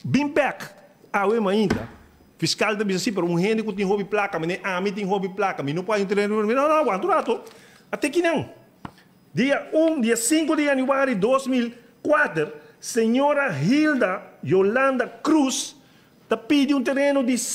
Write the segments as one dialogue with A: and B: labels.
A: Bem back, ainda. Fiscal da bisa assim, pero gente que tem hobby placa, mas me tem hobby placa, mas não pode entrar, não, aguento rato. Até que não. Dia 5 de janeiro de 2004, senhora Hilda Yolanda Cruz te pediu terreno de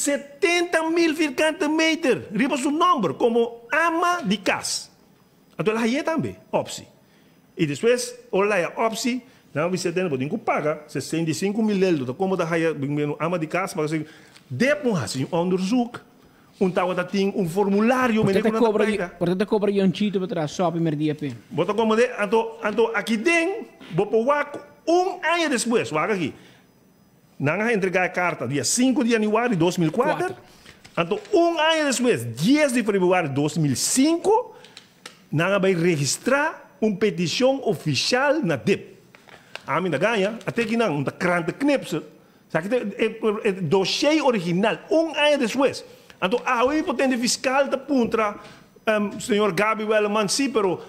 A: 70.000 metros, riba seu nome, como ama de casa. Então ela ia também, opsi. E depois, olha a opsi, não você tem que pagar 65 mil euros, como da ama de casa, para você depois assim onderzoek. Tem formulário.
B: Portanto, cobra um título para só primeiro dia.
A: Bota como de, aqui dentro, vou ano depois, vaga aqui. Não entregar a carta dia 5 de janeiro de 2004. Então, ano depois, 10 de fevereiro de 2005, não vai registrar uma petição oficial na DEP. A mim ganha, até que não, crante knipsel. É dossiê original, ano depois. Então, o potente fiscal da puntra, senhor Gabi Wellman, sim, pero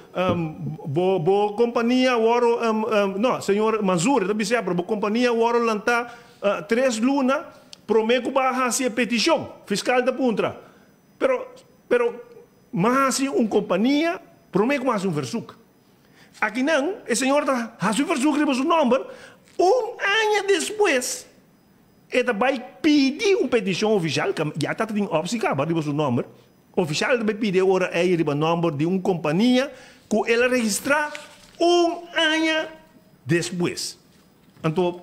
A: bo companhia não, senhor Manzur, da bisa, bo companhia waro lanta 3 luna, prometo baixar a petição fiscal da puntra. Pero mas companhia, prometo mais versuk. Aqui não, o senhor tá has versuk riba seu nome, ano depois. Ele vai pedir uma petição oficial, que já está em opção, para o seu nome. Oficial vai pedir agora o nome de uma companhia que ela registrar ano depois. Então,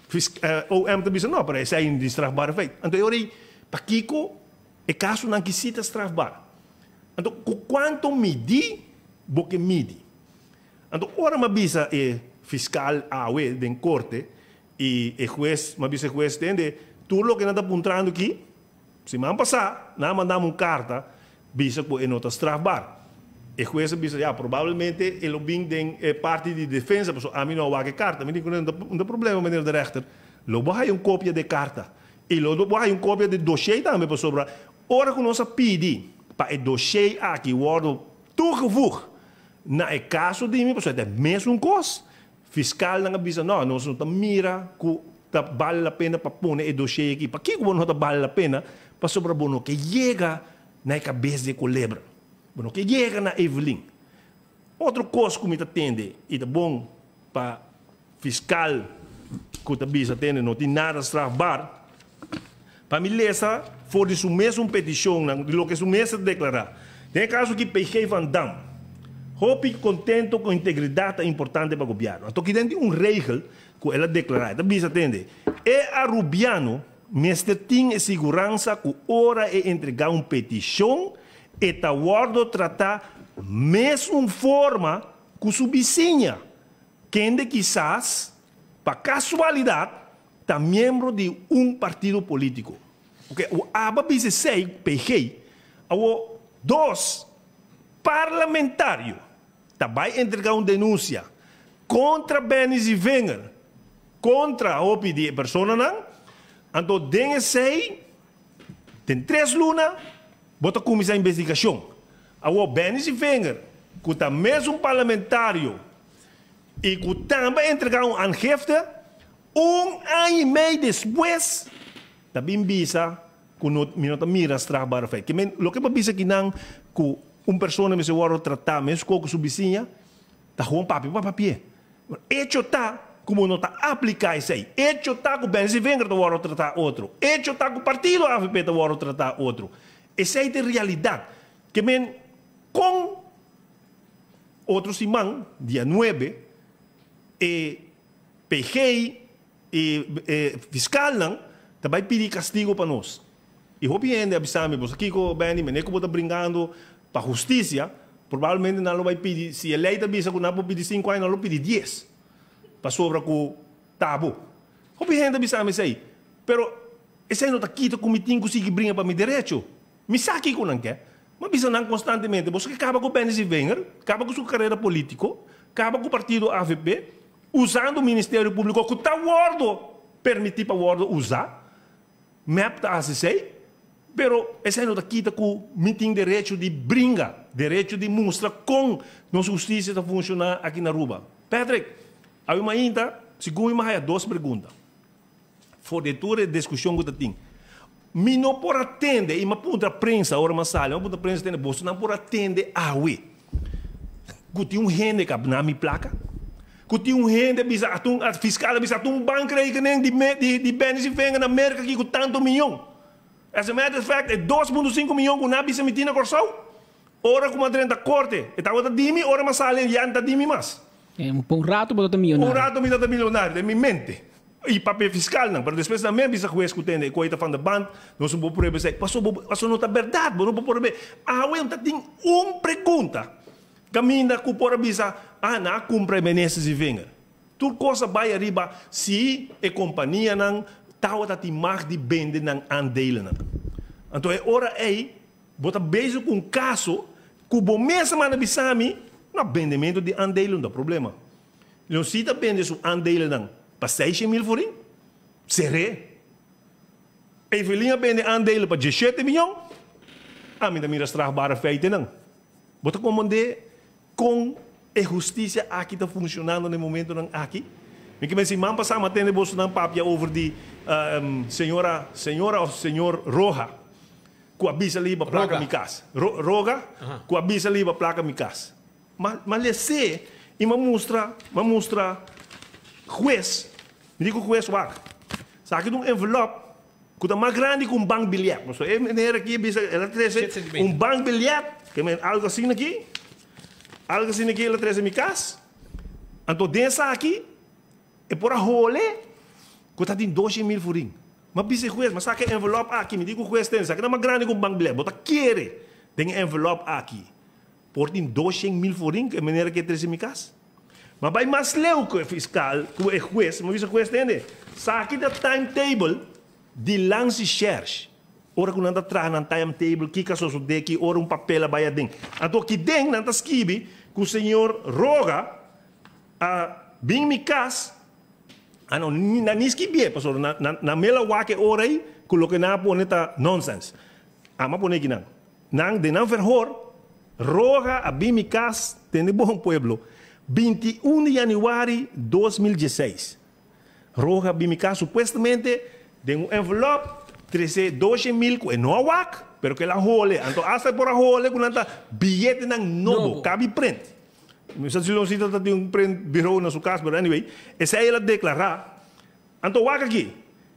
A: o M também não, para esse aí de strafbar feito. Então, eu digo, para Kiko, é caso não que cita strafbar. Então, quanto medir, porque mide. Então, ora uma bisa é fiscal AUE, de corte, e o juez, mas o juez entende, tudo o que nós estamos apontando aqui, se não passar, nós mandamos uma carta, bisa que é nota strafbar. O juez bisa, provavelmente, ele vem de parte de defesa, a mim não há carta, mas não tem problema, meneer de rechter. Logo há uma cópia de carta, e logo há uma cópia de dossiê também, para sobrar. Ora que nós pedimos, para o dossiê aqui, o ordem, toegevoegd, na caso de mim, é mesmo coisa. Fiscal não avisa, não, nós não mira que vale a pena para pôr o dossiê aqui. Para que não vale a pena para sobrar bono que chega na cabeça de culebra, bono que chega na Evelyn. Outra coisa que me atende e é bom para fiscal que avisa atende não tem nada a strafbar. Para me lesa for de sua mesma petição, de lo que sua mesa declarar. Tem caso que PG Van Dam. Hopi contento com a integridade é importante para o governo. Então, aqui tem regra que ela declara. Então, bisa atende. É a Rubiano, mas tem segurança que hora é entregar uma petição e está guardo tratar mesma forma que sua vizinha. Quem de quizás, para casualidade, está membro de um partido político. Okay? O ABA bisa sei, PG, o dois parlamentário vai entregar uma denúncia contra Benny Wenger, contra a OPD pessoa não, então tem sei, tem 3 lunas, bota começar a investigação. O Benny Wenger, que está mesmo parlamentário e que também entregar um angefte, ano e meio depois, também bisa que não mira as trabalhos feitos. O que bisa que não, que pessoa me se vai tratar, mesmo com sua vizinha, está com papel. Hecho está, como não está aplicar isso aí. Hecho está com o Benny Wenger, está vai tratar outro. Hecho está com o partido AFP, está vai tratar outro. Essa é a realidade. Que com outro simão, dia 9, PG e fiscal não, vai pedir castigo para nós. E eu entendo, avisar-me, aqui com o Benny, mas como está brincando, para a justiça, provavelmente não vai pedir, se a lei avisa que não vai pedir 5 anos, não vai pedir 10, para sobrar com o tabu. Eu entendo, avisar-me isso aí. Pero, esse aí não está aqui, o comitê consegue brincar para meu direito. Me saque com não quer. Mas bisa não constantemente, você acaba com o Benny Wenger, acaba com sua carreira política, acaba com o partido AVP, usando o Ministério Público, que está guardo, permitir para o guardo usar, MEP está assim, pero esse ano daqui está com tem direito de brincar, direito de mostrar como nossa justiça está funcionando aqui na Aruba. Patrick, aí uma ainda, segundo uma 2 perguntas. for de toda discussão que tem. Me não por atender, e me aponta a prensa, ora uma sala, me aponta a prensa, tem bolso, não por atender a ué. Que tem handicap na minha placa, que tem bisa, a fiscal, bisa, um banco aí que nem de bens e venga na América aqui com tanto milhão. As a matter of fact, é 2,5 milhões que na bisa me tinha corsal. Ora com uma 30 corte, e estava dimi, ora uma sala, e anda dimi mais.
B: É um rato para milionário.
A: Um rato me dá milionário, de minha mente. E papel fiscal não, mas depois também bisa juez que tem coisa van de band, não se pode proibir, passou não tá verdade, não pode proibir. Ah, eu tenho pergunta. Caminha com por bisa, na compra meneses e venga. Tudo coisa vai arriba se a companhia não tawa tá timar de vender não andele não. Então é hora aí, bota beijo com caso, que o mesmo mana bisami, não vendimento de andele não dá problema. Não se tá vende su andele não. Para 6 mil forinhos. Seré. E filhinha vende andele para 17 milhões. A mim também trabalha feita não. Bota comandar com a justiça aqui está funcionando no momento não aqui. Me que me se man passar matando bolso não papia over de senhora ou senhor Roja. Com a bisa ali para placa mi casa. Roga. Com a bisa ali para placa mi casa. Mas lesse e me mostra juez, me digo juez waar. Sabe que um envelope que é mais grande que um banco bilhete. Mas é aqui ela traz banco bilhete, que é algo assim aqui ela traz em minha casa. Então dentro aqui é por a role que está em 12 mil furinhos. Mas bisa juez, mas sabe que envelope aqui, me digo juez tem, sabe que é mais grande que um banco bilhete. Bota querer tem envelope aqui. Por tem 12 mil furinhos, que é maneira que traz em minha casa. Mas vai mais leu que o fiscal, que o juez, mas o juez tem, sabe que o timetable de lance shares. Ora que não está atrás no timetable, que caso o daqui, ora papel vai dentro. Então que dentro não está escrito que o senhor Roga, bem me casa, não nem escrevi, pastor, na mela wake ora aí, coloquei na poneta nonsense. Mas põe aqui não. De não verhor, Roga, bem me casa, tem de bom pueblo. 21 de januário de 2016. Roja Bimica supuestamente de um envelope 12 mil, não é WAC, pero que la role. Então, hasta por a role, com nada bilhete não novo, cabe print. Não sei se não se trata de um print bureau na sua casa, mas anyway, essa é ela declarar. Então, WAC aqui.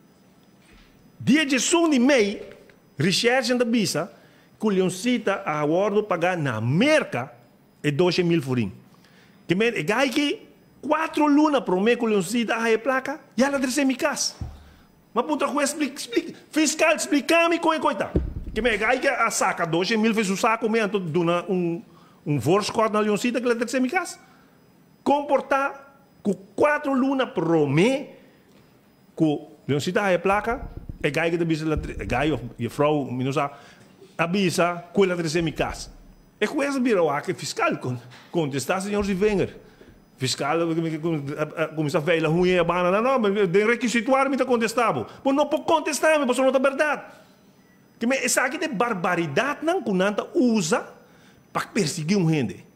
A: Dia de junho de mês, recherche da bisa, que o Leoncita a acordo pagar na América é 12 mil furinhos. Que me gai que 4 lunas para o mês que o Leoncita a placa, e ela desce em casa. Mas puta juez fiscal explica-me como é coisa. Que me gai que a saca 12 mil fez o saco mesmo, dona um vorscott na Leoncita que ela desce em casa. Comportar com 4 lunas para o mês que o Leoncita a placa, e gai que a gai e a vrouw, minusa, avisa que ela desce em casa. E juez virou aqui fiscal contestar senhor Zivenger. Fiscal começa a ver a ruim a bana não, mas de requisituar me está contestável. Mas não pode contestar, mas não é verdade. Que me essa aqui de barbaridade não que nanta usa para perseguir gente.